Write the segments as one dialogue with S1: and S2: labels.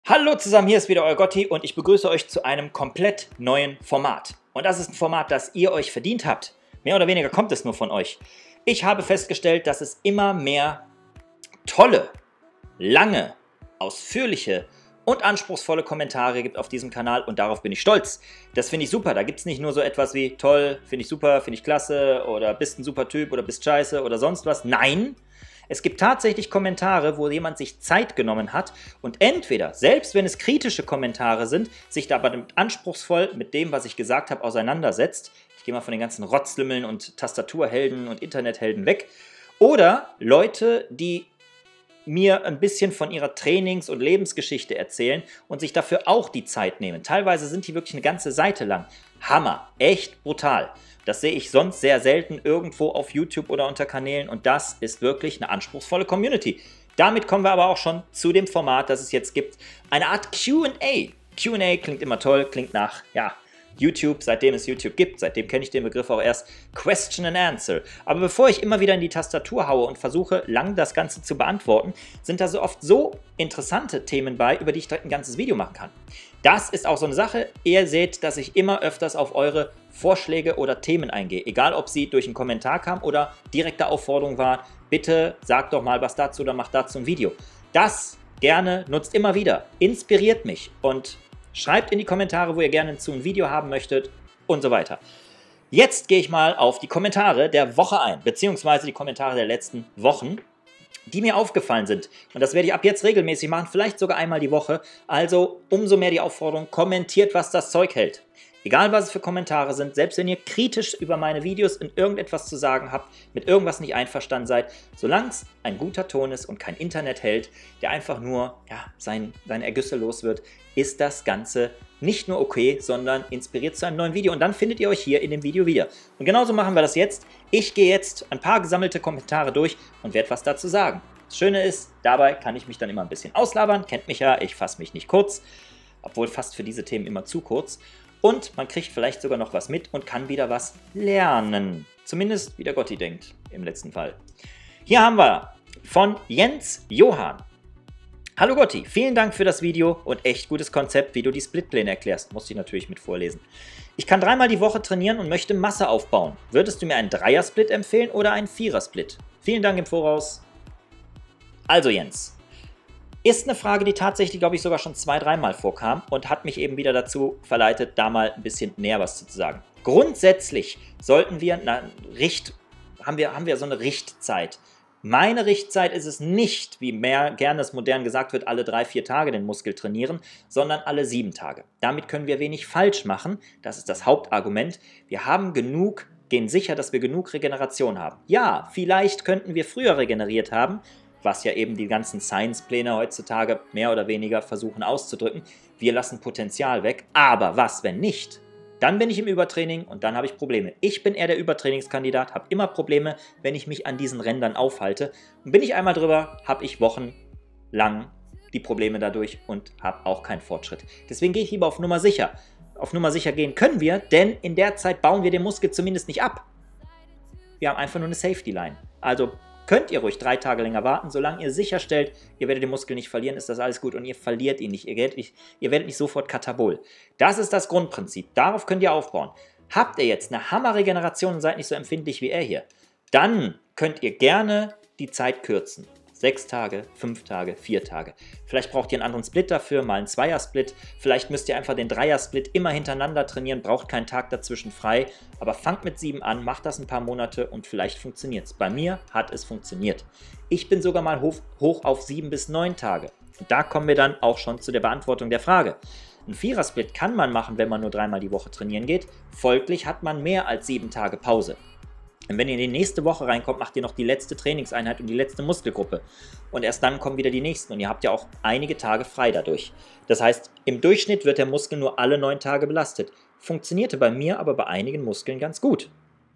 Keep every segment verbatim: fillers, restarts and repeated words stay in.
S1: Hallo zusammen, hier ist wieder euer Gotti und ich begrüße euch zu einem komplett neuen Format. Und das ist ein Format, das ihr euch verdient habt. Mehr oder weniger kommt es nur von euch. Ich habe festgestellt, dass es immer mehr tolle, lange, ausführliche und anspruchsvolle Kommentare gibt auf diesem Kanal und darauf bin ich stolz. Das finde ich super. Da gibt es nicht nur so etwas wie toll, finde ich super, finde ich klasse oder bist ein super Typ oder bist scheiße oder sonst was. Nein! Es gibt tatsächlich Kommentare, wo jemand sich Zeit genommen hat und entweder, selbst wenn es kritische Kommentare sind, sich da aber anspruchsvoll mit dem, was ich gesagt habe, auseinandersetzt. Ich gehe mal von den ganzen Rotzlümmeln und Tastaturhelden und Internethelden weg. Oder Leute, die mir ein bisschen von ihrer Trainings- und Lebensgeschichte erzählen und sich dafür auch die Zeit nehmen. Teilweise sind die wirklich eine ganze Seite lang. Hammer, echt brutal. Das sehe ich sonst sehr selten irgendwo auf YouTube oder unter Kanälen und das ist wirklich eine anspruchsvolle Community. Damit kommen wir aber auch schon zu dem Format, das es jetzt gibt. Eine Art Q und A. Q und A klingt immer toll, klingt nach, ja, YouTube, seitdem es YouTube gibt, seitdem kenne ich den Begriff auch erst, Question and Answer. Aber bevor ich immer wieder in die Tastatur haue und versuche, lang das Ganze zu beantworten, sind da so oft so interessante Themen bei, über die ich direkt ein ganzes Video machen kann. Das ist auch so eine Sache, ihr seht, dass ich immer öfters auf eure Vorschläge oder Themen eingehe, egal ob sie durch einen Kommentar kamen oder direkte Aufforderung war, bitte sagt doch mal was dazu oder macht dazu ein Video. Das gerne nutzt immer wieder, inspiriert mich und schreibt in die Kommentare, wo ihr gerne zu ein Video haben möchtet und so weiter. Jetzt gehe ich mal auf die Kommentare der Woche ein, beziehungsweise die Kommentare der letzten Wochen, die mir aufgefallen sind. Und das werde ich ab jetzt regelmäßig machen, vielleicht sogar einmal die Woche. Also umso mehr die Aufforderung, kommentiert, was das Zeug hält. Egal, was es für Kommentare sind, selbst wenn ihr kritisch über meine Videos in irgendetwas zu sagen habt, mit irgendwas nicht einverstanden seid, solange es ein guter Ton ist und kein Internetheld, der einfach nur ja, sein, seine Ergüsse los wird, ist das Ganze nicht nur okay, sondern inspiriert zu einem neuen Video. Und dann findet ihr euch hier in dem Video wieder. Und genauso machen wir das jetzt. Ich gehe jetzt ein paar gesammelte Kommentare durch und werde was dazu sagen. Das Schöne ist, dabei kann ich mich dann immer ein bisschen auslabern. Kennt mich ja, ich fasse mich nicht kurz, obwohl fast für diese Themen immer zu kurz. Und man kriegt vielleicht sogar noch was mit und kann wieder was lernen. Zumindest wie der Gotti denkt, im letzten Fall. Hier haben wir von Jens Johann. Hallo Gotti, vielen Dank für das Video und echt gutes Konzept, wie du die Splitpläne erklärst. Musste ich natürlich mit vorlesen. Ich kann dreimal die Woche trainieren und möchte Masse aufbauen. Würdest du mir einen Dreier-Split empfehlen oder einen Vierer-Split? Vielen Dank im Voraus. Also Jens. Ist eine Frage, die tatsächlich, glaube ich, sogar schon zwei, dreimal vorkam und hat mich eben wieder dazu verleitet, da mal ein bisschen näher was zu sagen. Grundsätzlich sollten wir, na, Richt, haben wir, haben wir so eine Richtzeit. Meine Richtzeit ist es nicht, wie mehr gerne es modern gesagt wird, alle drei, vier Tage den Muskel trainieren, sondern alle sieben Tage. Damit können wir wenig falsch machen. Das ist das Hauptargument. Wir haben genug, gehen sicher, dass wir genug Regeneration haben. Ja, vielleicht könnten wir früher regeneriert haben, was ja eben die ganzen Science-Pläne heutzutage mehr oder weniger versuchen auszudrücken. Wir lassen Potenzial weg, aber was, wenn nicht? Dann bin ich im Übertraining und dann habe ich Probleme. Ich bin eher der Übertrainingskandidat, habe immer Probleme, wenn ich mich an diesen Rändern aufhalte. Und bin ich einmal drüber, habe ich wochenlang die Probleme dadurch und habe auch keinen Fortschritt. Deswegen gehe ich lieber auf Nummer sicher. Auf Nummer sicher gehen können wir, denn in der Zeit bauen wir den Muskel zumindest nicht ab. Wir haben einfach nur eine Safety-Line. Also könnt ihr ruhig drei Tage länger warten, solange ihr sicherstellt, ihr werdet den Muskel nicht verlieren, ist das alles gut und ihr verliert ihn nicht, ihr werdet nicht, ihr werdet nicht sofort katabol. Das ist das Grundprinzip, darauf könnt ihr aufbauen. Habt ihr jetzt eine Hammerregeneration und seid nicht so empfindlich wie er hier, dann könnt ihr gerne die Zeit kürzen. Sechs Tage, fünf Tage, vier Tage. Vielleicht braucht ihr einen anderen Split dafür, mal einen Zweier-Split. Vielleicht müsst ihr einfach den Dreier-Split immer hintereinander trainieren, braucht keinen Tag dazwischen frei. Aber fangt mit sieben an, macht das ein paar Monate und vielleicht funktioniert es. Bei mir hat es funktioniert. Ich bin sogar mal hoch, hoch auf sieben bis neun Tage. Und da kommen wir dann auch schon zu der Beantwortung der Frage. Ein Vierer-Split kann man machen, wenn man nur dreimal die Woche trainieren geht. Folglich hat man mehr als sieben Tage Pause. Und wenn ihr in die nächste Woche reinkommt, macht ihr noch die letzte Trainingseinheit und die letzte Muskelgruppe. Und erst dann kommen wieder die nächsten. Und ihr habt ja auch einige Tage frei dadurch. Das heißt, im Durchschnitt wird der Muskel nur alle neun Tage belastet. Funktionierte bei mir aber bei einigen Muskeln ganz gut.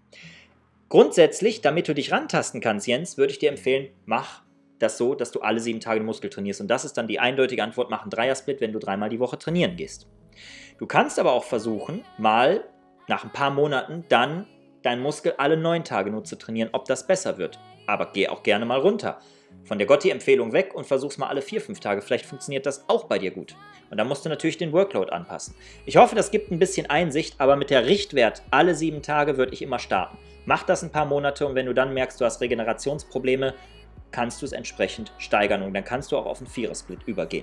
S1: Grundsätzlich, damit du dich rantasten kannst, Jens, würde ich dir empfehlen, mach das so, dass du alle sieben Tage den Muskel trainierst. Und das ist dann die eindeutige Antwort, mach einen Dreier-Split, wenn du dreimal die Woche trainieren gehst. Du kannst aber auch versuchen, mal nach ein paar Monaten dann deinen Muskel alle neun Tage nur zu trainieren, ob das besser wird. aber geh auch gerne mal runter. Von der Gotti-Empfehlung weg und versuch's mal alle vier, fünf Tage. Vielleicht funktioniert das auch bei dir gut. Und dann musst du natürlich den Workload anpassen. Ich hoffe, das gibt ein bisschen Einsicht, aber mit der Richtwert alle sieben Tage würde ich immer starten. Mach das ein paar Monate und wenn du dann merkst, du hast Regenerationsprobleme, kannst du es entsprechend steigern und dann kannst du auch auf einen Vierer-Split übergehen.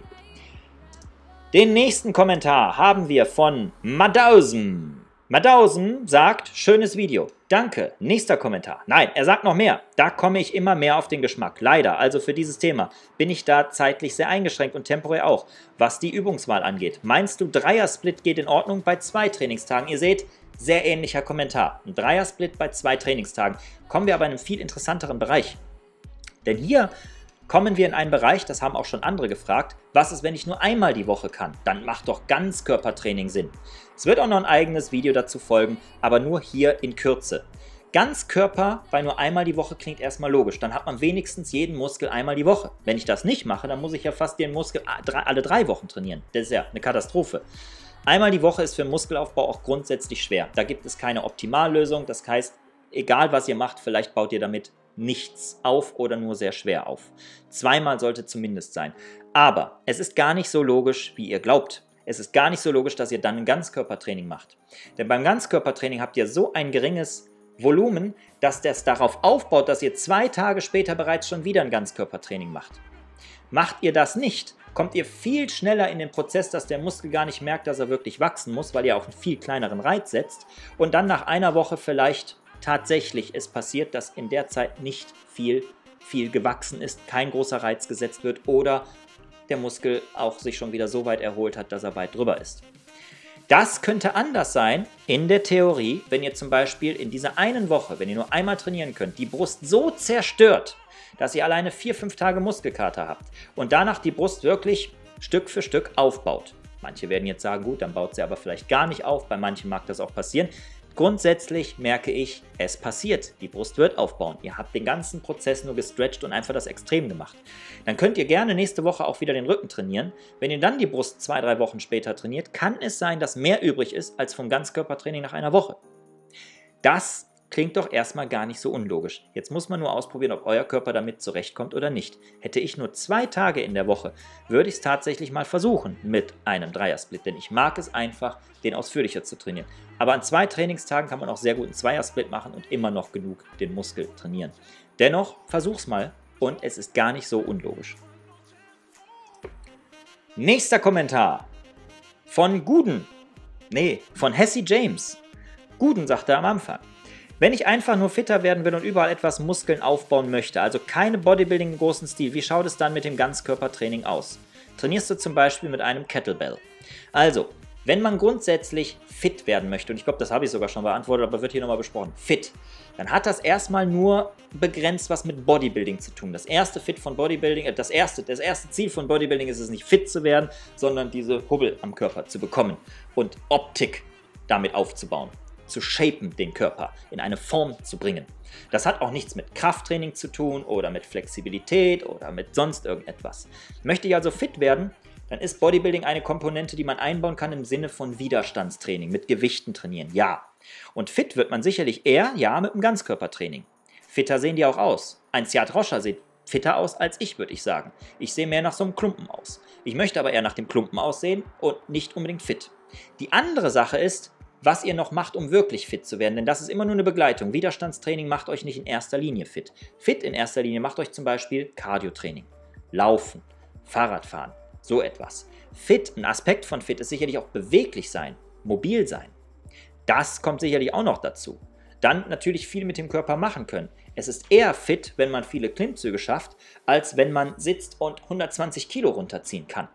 S1: Den nächsten Kommentar haben wir von Madausen. Madausen sagt, schönes Video. Danke. Nächster Kommentar. Nein, er sagt noch mehr. Da komme ich immer mehr auf den Geschmack. Leider, also für dieses Thema, bin ich da zeitlich sehr eingeschränkt und temporär auch, was die Übungswahl angeht. Meinst du, Dreier-Split geht in Ordnung bei zwei Trainingstagen? Ihr seht, sehr ähnlicher Kommentar. Ein Dreier-Split bei zwei Trainingstagen. Kommen wir aber in einen viel interessanteren Bereich. Denn hier kommen wir in einen Bereich, das haben auch schon andere gefragt, was ist, wenn ich nur einmal die Woche kann? Dann macht doch Ganzkörpertraining Sinn. Es wird auch noch ein eigenes Video dazu folgen, aber nur hier in Kürze. Ganzkörper bei nur einmal die Woche klingt erstmal logisch. Dann hat man wenigstens jeden Muskel einmal die Woche. Wenn ich das nicht mache, dann muss ich ja fast den Muskel alle drei Wochen trainieren. Das ist ja eine Katastrophe. Einmal die Woche ist für Muskelaufbau auch grundsätzlich schwer. Da gibt es keine Optimallösung. Das heißt, egal was ihr macht, vielleicht baut ihr damit nichts auf oder nur sehr schwer auf. Zweimal sollte zumindest sein. Aber es ist gar nicht so logisch, wie ihr glaubt. Es ist gar nicht so logisch, dass ihr dann ein Ganzkörpertraining macht. Denn beim Ganzkörpertraining habt ihr so ein geringes Volumen, dass das darauf aufbaut, dass ihr zwei Tage später bereits schon wieder ein Ganzkörpertraining macht. Macht ihr das nicht, kommt ihr viel schneller in den Prozess, dass der Muskel gar nicht merkt, dass er wirklich wachsen muss, weil ihr auf einen viel kleineren Reiz setzt und dann nach einer Woche vielleicht tatsächlich es passiert, dass in der Zeit nicht viel, viel gewachsen ist, kein großer Reiz gesetzt wird oder der Muskel auch sich schon wieder so weit erholt hat, dass er weit drüber ist. Das könnte anders sein in der Theorie, wenn ihr zum Beispiel in dieser einen Woche, wenn ihr nur einmal trainieren könnt, die Brust so zerstört, dass ihr alleine vier, fünf Tage Muskelkater habt und danach die Brust wirklich Stück für Stück aufbaut. Manche werden jetzt sagen, gut, dann baut sie aber vielleicht gar nicht auf, bei manchen mag das auch passieren. Grundsätzlich merke ich, es passiert. Die Brust wird aufbauen. Ihr habt den ganzen Prozess nur gestretcht und einfach das Extrem gemacht. Dann könnt ihr gerne nächste Woche auch wieder den Rücken trainieren. Wenn ihr dann die Brust zwei, drei Wochen später trainiert, kann es sein, dass mehr übrig ist als vom Ganzkörpertraining nach einer Woche. Das klingt doch erstmal gar nicht so unlogisch. Jetzt muss man nur ausprobieren, ob euer Körper damit zurechtkommt oder nicht. Hätte ich nur zwei Tage in der Woche, würde ich es tatsächlich mal versuchen mit einem Dreier-Split, denn ich mag es einfach, den ausführlicher zu trainieren. Aber an zwei Trainingstagen kann man auch sehr gut einen Zweier-Split machen und immer noch genug den Muskel trainieren. Dennoch, versuch's mal und es ist gar nicht so unlogisch. Nächster Kommentar von Guden. Nee, von Hessie James. Guden sagte am Anfang: Wenn ich einfach nur fitter werden will und überall etwas Muskeln aufbauen möchte, also keine Bodybuilding im großen Stil, wie schaut es dann mit dem Ganzkörpertraining aus? Trainierst du zum Beispiel mit einem Kettlebell? Also, wenn man grundsätzlich fit werden möchte, und ich glaube, das habe ich sogar schon beantwortet, aber wird hier nochmal besprochen, fit, dann hat das erstmal nur begrenzt was mit Bodybuilding zu tun. Das erste Fit von Bodybuilding, äh, das erste, das erste Ziel von Bodybuilding ist es nicht fit zu werden, sondern diese Hubbel am Körper zu bekommen und Optik damit aufzubauen. Zu shapen, den Körper in eine Form zu bringen. Das hat auch nichts mit Krafttraining zu tun oder mit Flexibilität oder mit sonst irgendetwas. Möchte ich also fit werden, dann ist Bodybuilding eine Komponente, die man einbauen kann im Sinne von Widerstandstraining, mit Gewichten trainieren, ja. Und fit wird man sicherlich eher, ja, mit dem Ganzkörpertraining. Fitter sehen die auch aus. Ein Siad Roscher sieht fitter aus als ich, würde ich sagen. Ich sehe mehr nach so einem Klumpen aus. Ich möchte aber eher nach dem Klumpen aussehen und nicht unbedingt fit. Die andere Sache ist, was ihr noch macht, um wirklich fit zu werden, denn das ist immer nur eine Begleitung. Widerstandstraining macht euch nicht in erster Linie fit. Fit in erster Linie macht euch zum Beispiel Cardio-Training, Laufen, Fahrradfahren, so etwas. Fit, ein Aspekt von fit ist sicherlich auch beweglich sein, mobil sein. Das kommt sicherlich auch noch dazu. Dann natürlich viel mit dem Körper machen können. Es ist eher fit, wenn man viele Klimmzüge schafft, als wenn man sitzt und hundertzwanzig Kilo runterziehen kann.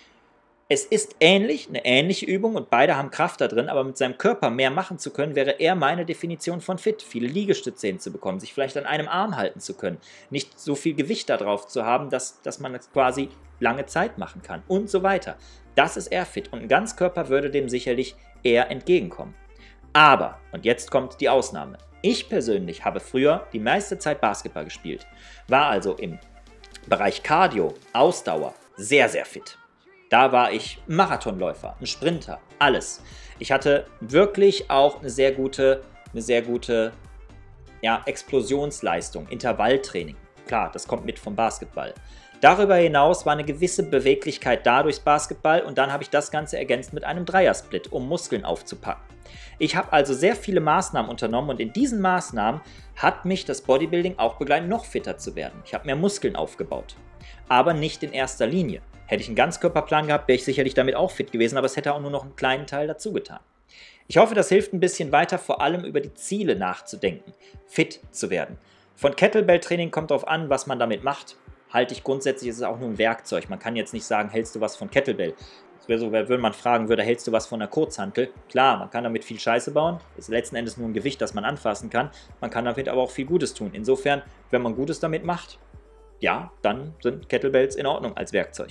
S1: Es ist ähnlich, eine ähnliche Übung und beide haben Kraft da drin, aber mit seinem Körper mehr machen zu können, wäre eher meine Definition von fit. Viele Liegestütze hinzubekommen, sich vielleicht an einem Arm halten zu können, nicht so viel Gewicht da drauf zu haben, dass, dass man es quasi lange Zeit machen kann und so weiter. Das ist eher fit und ein Ganzkörper würde dem sicherlich eher entgegenkommen. Aber, und jetzt kommt die Ausnahme, ich persönlich habe früher die meiste Zeit Basketball gespielt, war also im Bereich Cardio, Ausdauer sehr, sehr fit. Da war ich Marathonläufer, ein Sprinter, alles. Ich hatte wirklich auch eine sehr gute, eine sehr gute ja, Explosionsleistung, Intervalltraining. Klar, das kommt mit vom Basketball. Darüber hinaus war eine gewisse Beweglichkeit da durchs Basketball und dann habe ich das Ganze ergänzt mit einem Dreiersplit, um Muskeln aufzupacken. Ich habe also sehr viele Maßnahmen unternommen und in diesen Maßnahmen hat mich das Bodybuilding auch begleitet, noch fitter zu werden. Ich habe mehr Muskeln aufgebaut, aber nicht in erster Linie. Hätte ich einen Ganzkörperplan gehabt, wäre ich sicherlich damit auch fit gewesen, aber es hätte auch nur noch einen kleinen Teil dazu getan. Ich hoffe, das hilft ein bisschen weiter, vor allem über die Ziele nachzudenken, fit zu werden. Von Kettlebell-Training kommt darauf an, was man damit macht. Halte ich grundsätzlich, ist es auch nur ein Werkzeug. Man kann jetzt nicht sagen, hältst du was von Kettlebell? Das wäre so, wenn man fragen würde, hältst du was von einer Kurzhantel? Klar, man kann damit viel Scheiße bauen. Ist letzten Endes nur ein Gewicht, das man anfassen kann. Man kann damit aber auch viel Gutes tun. Insofern, wenn man Gutes damit macht, ja, dann sind Kettlebells in Ordnung als Werkzeug.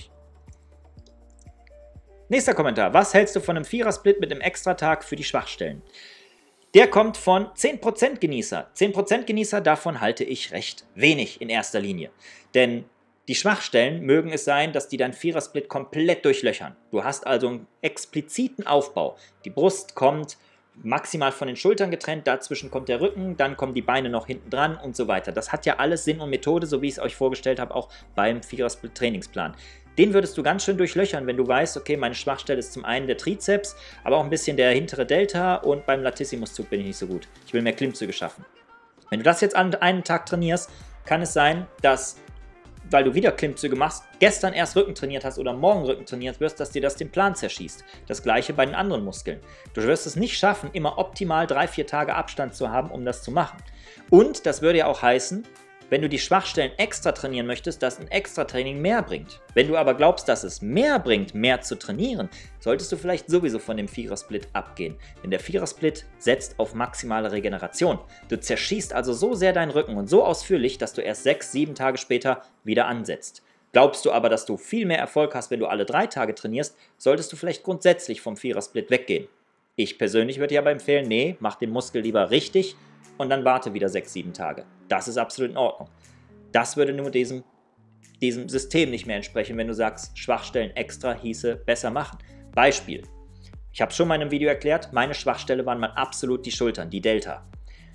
S1: Nächster Kommentar. Was hältst du von einem Vierer-Split mit einem Extratag für die Schwachstellen? Der kommt von zehn Prozent Genießer. zehn Prozent Genießer, davon halte ich recht wenig in erster Linie. Denn die Schwachstellen mögen es sein, dass die dein Vierer-Split komplett durchlöchern. Du hast also einen expliziten Aufbau. Die Brust kommt maximal von den Schultern getrennt, dazwischen kommt der Rücken, dann kommen die Beine noch hinten dran und so weiter. Das hat ja alles Sinn und Methode, so wie ich es euch vorgestellt habe, auch beim Vierer-Split-Trainingsplan. Den würdest du ganz schön durchlöchern, wenn du weißt, okay, meine Schwachstelle ist zum einen der Trizeps, aber auch ein bisschen der hintere Delta und beim Latissimuszug bin ich nicht so gut. Ich will mehr Klimmzüge schaffen. Wenn du das jetzt an einem Tag trainierst, kann es sein, dass, weil du wieder Klimmzüge machst, gestern erst Rücken trainiert hast oder morgen Rücken trainiert wirst, dass dir das den Plan zerschießt. Das gleiche bei den anderen Muskeln. Du wirst es nicht schaffen, immer optimal drei, vier Tage Abstand zu haben, um das zu machen. Und das würde ja auch heißen, wenn du die Schwachstellen extra trainieren möchtest, dass ein Extra-Training mehr bringt. Wenn du aber glaubst, dass es mehr bringt, mehr zu trainieren, solltest du vielleicht sowieso von dem Vierer-Split abgehen. Denn der Vierer-Split setzt auf maximale Regeneration. Du zerschießt also so sehr deinen Rücken und so ausführlich, dass du erst sechs, sieben Tage später wieder ansetzt. Glaubst du aber, dass du viel mehr Erfolg hast, wenn du alle drei Tage trainierst, solltest du vielleicht grundsätzlich vom Vierer-Split weggehen. Ich persönlich würde dir aber empfehlen, nee, mach den Muskel lieber richtig und dann warte wieder sechs, sieben Tage. Das ist absolut in Ordnung. Das würde nur diesem, diesem System nicht mehr entsprechen, wenn du sagst, Schwachstellen extra hieße besser machen. Beispiel. Ich habe es schon mal in einem Video erklärt, meine Schwachstelle waren mal absolut die Schultern, die Delta.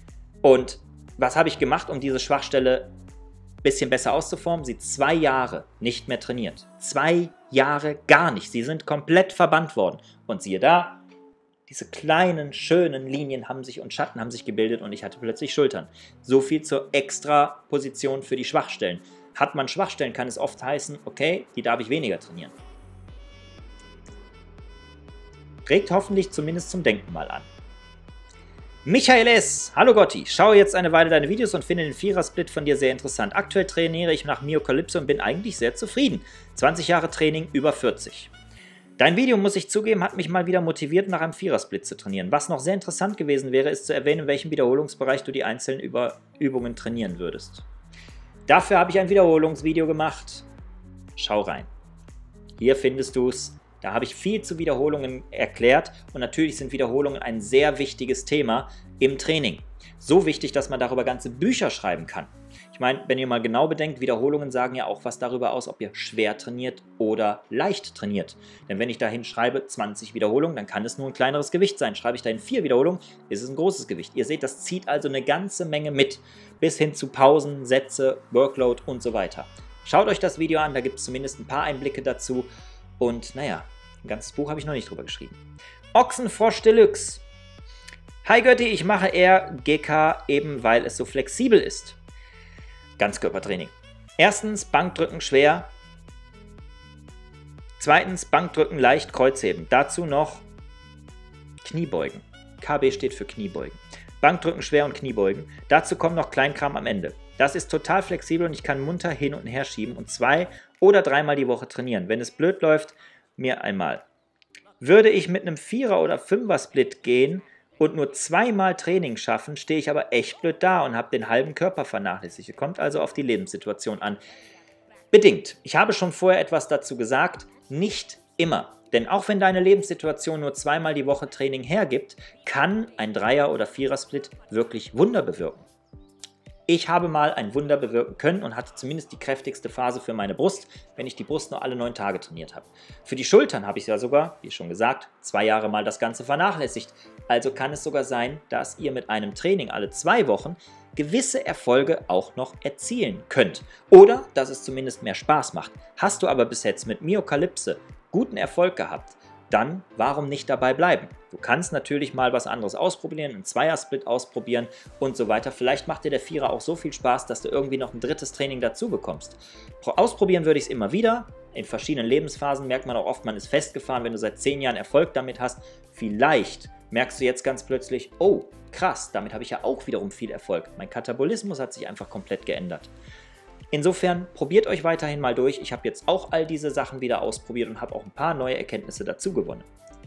S1: Und was habe ich gemacht, um diese Schwachstelle ein bisschen besser auszuformen? Sie zwei Jahre nicht mehr trainiert. Zwei Jahre gar nicht. Sie sind komplett verbannt worden. Und siehe da, diese kleinen, schönen Linien haben sich und Schatten haben sich gebildet und ich hatte plötzlich Schultern. So viel zur Extra-Position für die Schwachstellen. Hat man Schwachstellen, kann es oft heißen, okay, die darf ich weniger trainieren. Regt hoffentlich zumindest zum Denken mal an. Michael S. Hallo Gotti, schaue jetzt eine Weile deine Videos und finde den Vierer-Split von dir sehr interessant. Aktuell trainiere ich nach Myokalypse und bin eigentlich sehr zufrieden. zwanzig Jahre Training, über vierzig. Dein Video, muss ich zugeben, hat mich mal wieder motiviert, nach einem Vierer-Split zu trainieren. Was noch sehr interessant gewesen wäre, ist zu erwähnen, in welchem Wiederholungsbereich du die einzelnen Über Übungen trainieren würdest. Dafür habe ich ein Wiederholungsvideo gemacht. Schau rein. Hier findest du es. Da habe ich viel zu Wiederholungen erklärt und natürlich sind Wiederholungen ein sehr wichtiges Thema im Training. So wichtig, dass man darüber ganze Bücher schreiben kann. Ich meine, wenn ihr mal genau bedenkt, Wiederholungen sagen ja auch was darüber aus, ob ihr schwer trainiert oder leicht trainiert. Denn wenn ich dahin schreibe zwanzig Wiederholungen, dann kann es nur ein kleineres Gewicht sein. Schreibe ich dahin vier Wiederholungen, ist es ein großes Gewicht. Ihr seht, das zieht also eine ganze Menge mit, bis hin zu Pausen, Sätze, Workload und so weiter. Schaut euch das Video an, da gibt es zumindest ein paar Einblicke dazu. Und naja, ein ganzes Buch habe ich noch nicht drüber geschrieben. Ochsenfrosch Deluxe. Hi Götti, ich mache eher G K, eben weil es so flexibel ist. Ganzkörpertraining. Erstens, Bankdrücken schwer. Zweitens, Bankdrücken leicht, Kreuzheben. Dazu noch Kniebeugen. K B steht für Kniebeugen. Bankdrücken schwer und Kniebeugen. Dazu kommt noch Kleinkram am Ende. Das ist total flexibel und ich kann munter hin und her schieben und zwei oder dreimal die Woche trainieren. Wenn es blöd läuft, mir einmal. Würde ich mit einem Vierer- oder Fünfer-Split gehen und nur zweimal Training schaffen, stehe ich aber echt blöd da und habe den halben Körper vernachlässigt. Kommt also auf die Lebenssituation an. Bedingt. Ich habe schon vorher etwas dazu gesagt, nicht immer. Denn auch wenn deine Lebenssituation nur zweimal die Woche Training hergibt, kann ein Dreier- oder Vierer-Split wirklich Wunder bewirken. Ich habe mal ein Wunder bewirken können und hatte zumindest die kräftigste Phase für meine Brust, wenn ich die Brust nur alle neun Tage trainiert habe. Für die Schultern habe ich ja sogar, wie schon gesagt, zwei Jahre mal das Ganze vernachlässigt. Also kann es sogar sein, dass ihr mit einem Training alle zwei Wochen gewisse Erfolge auch noch erzielen könnt. Oder dass es zumindest mehr Spaß macht. Hast du aber bis jetzt mit Myokalypse guten Erfolg gehabt, dann warum nicht dabei bleiben? Du kannst natürlich mal was anderes ausprobieren, einen Zweiersplit ausprobieren und so weiter. Vielleicht macht dir der Vierer auch so viel Spaß, dass du irgendwie noch ein drittes Training dazu bekommst. Ausprobieren würde ich es immer wieder. In verschiedenen Lebensphasen merkt man auch oft, man ist festgefahren, wenn du seit zehn Jahren Erfolg damit hast. Vielleicht merkst du jetzt ganz plötzlich, oh krass, damit habe ich ja auch wiederum viel Erfolg. Mein Katabolismus hat sich einfach komplett geändert. Insofern probiert euch weiterhin mal durch. Ich habe jetzt auch all diese Sachen wieder ausprobiert und habe auch ein paar neue Erkenntnisse dazu gewonnen.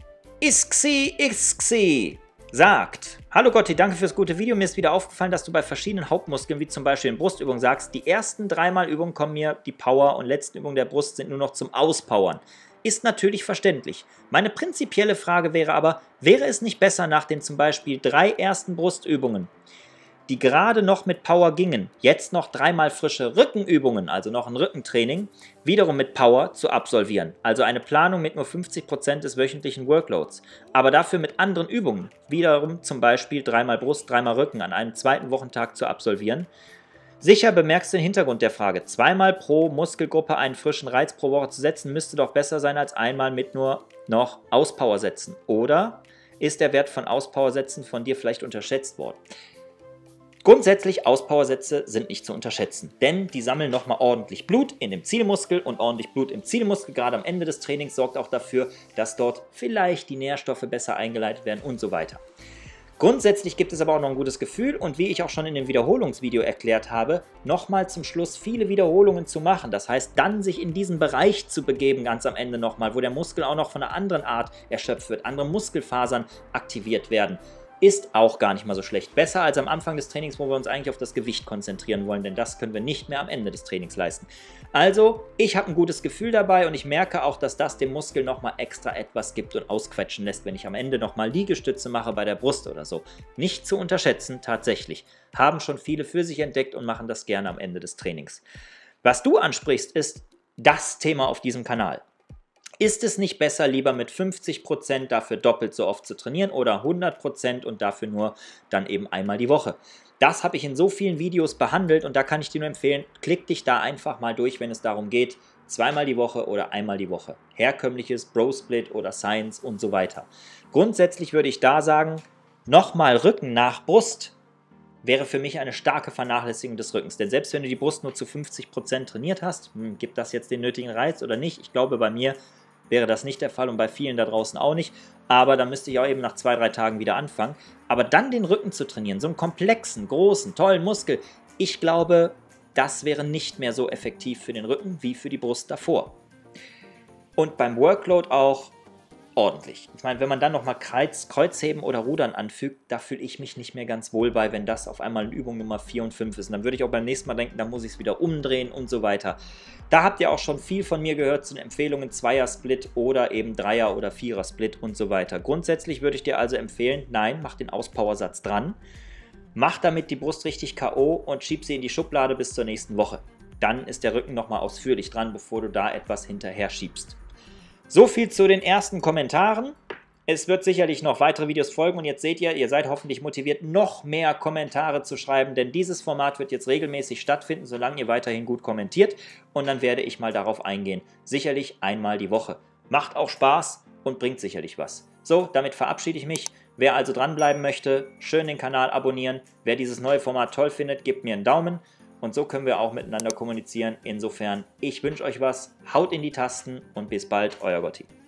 S1: Isxi Isxi sagt: Hallo Gotti, danke fürs gute Video. Mir ist wieder aufgefallen, dass du bei verschiedenen Hauptmuskeln, wie zum Beispiel in Brustübungen, sagst, die ersten dreimal Übungen kommen mir die Power und letzten Übungen der Brust sind nur noch zum Auspowern. Ist natürlich verständlich. Meine prinzipielle Frage wäre aber, wäre es nicht besser nach den zum Beispiel drei ersten Brustübungen, die gerade noch mit Power gingen, jetzt noch dreimal frische Rückenübungen, also noch ein Rückentraining, wiederum mit Power zu absolvieren. Also eine Planung mit nur fünfzig Prozent des wöchentlichen Workloads, aber dafür mit anderen Übungen, wiederum zum Beispiel dreimal Brust, dreimal Rücken an einem zweiten Wochentag zu absolvieren. Sicher bemerkst du den Hintergrund der Frage. Zweimal pro Muskelgruppe einen frischen Reiz pro Woche zu setzen, müsste doch besser sein als einmal mit nur noch Auspowersätzen. Oder ist der Wert von Auspowersätzen von dir vielleicht unterschätzt worden? Grundsätzlich, Auspowersätze sind nicht zu unterschätzen, denn die sammeln nochmal ordentlich Blut in dem Zielmuskel und ordentlich Blut im Zielmuskel, gerade am Ende des Trainings, sorgt auch dafür, dass dort vielleicht die Nährstoffe besser eingeleitet werden und so weiter. Grundsätzlich gibt es aber auch noch ein gutes Gefühl und wie ich auch schon in dem Wiederholungsvideo erklärt habe, nochmal zum Schluss viele Wiederholungen zu machen. Das heißt, dann sich in diesen Bereich zu begeben, ganz am Ende nochmal, wo der Muskel auch noch von einer anderen Art erschöpft wird, andere Muskelfasern aktiviert werden. Ist auch gar nicht mal so schlecht. Besser als am Anfang des Trainings, wo wir uns eigentlich auf das Gewicht konzentrieren wollen, denn das können wir nicht mehr am Ende des Trainings leisten. Also, ich habe ein gutes Gefühl dabei und ich merke auch, dass das dem Muskel nochmal extra etwas gibt und ausquetschen lässt, wenn ich am Ende nochmal Liegestütze mache bei der Brust oder so. Nicht zu unterschätzen, tatsächlich. Haben schon viele für sich entdeckt und machen das gerne am Ende des Trainings. Was du ansprichst, ist das Thema auf diesem Kanal. Ist es nicht besser, lieber mit fünfzig Prozent dafür doppelt so oft zu trainieren oder hundert Prozent und dafür nur dann eben einmal die Woche? Das habe ich in so vielen Videos behandelt und da kann ich dir nur empfehlen, klick dich da einfach mal durch, wenn es darum geht, zweimal die Woche oder einmal die Woche. Herkömmliches Bro-Split oder Science und so weiter. Grundsätzlich würde ich da sagen, nochmal Rücken nach Brust wäre für mich eine starke Vernachlässigung des Rückens. Denn selbst wenn du die Brust nur zu fünfzig Prozent trainiert hast, hm, gibt das jetzt den nötigen Reiz oder nicht? Ich glaube, bei mir wäre das nicht der Fall und bei vielen da draußen auch nicht. Aber dann müsste ich auch eben nach zwei, drei Tagen wieder anfangen. Aber dann den Rücken zu trainieren, so einen komplexen, großen, tollen Muskel, ich glaube, das wäre nicht mehr so effektiv für den Rücken wie für die Brust davor. Und beim Workload auch ordentlich. Ich meine, wenn man dann nochmal Kreuz, Kreuzheben oder Rudern anfügt, da fühle ich mich nicht mehr ganz wohl bei, wenn das auf einmal in Übung Nummer vier und fünf ist. Und dann würde ich auch beim nächsten Mal denken, da muss ich es wieder umdrehen und so weiter. Da habt ihr auch schon viel von mir gehört zu den Empfehlungen Zweier-Split oder eben Dreier- oder Vierer-Split und so weiter. Grundsätzlich würde ich dir also empfehlen, nein, mach den Auspowersatz dran, mach damit die Brust richtig K O und schieb sie in die Schublade bis zur nächsten Woche. Dann ist der Rücken nochmal ausführlich dran, bevor du da etwas hinterher schiebst. So viel zu den ersten Kommentaren. Es wird sicherlich noch weitere Videos folgen und jetzt seht ihr, ihr seid hoffentlich motiviert, noch mehr Kommentare zu schreiben, denn dieses Format wird jetzt regelmäßig stattfinden, solange ihr weiterhin gut kommentiert und dann werde ich mal darauf eingehen. Sicherlich einmal die Woche. Macht auch Spaß und bringt sicherlich was. So, damit verabschiede ich mich. Wer also dranbleiben möchte, schön den Kanal abonnieren. Wer dieses neue Format toll findet, gebt mir einen Daumen. Und so können wir auch miteinander kommunizieren. Insofern, ich wünsche euch was, haut in die Tasten und bis bald, euer Gotti.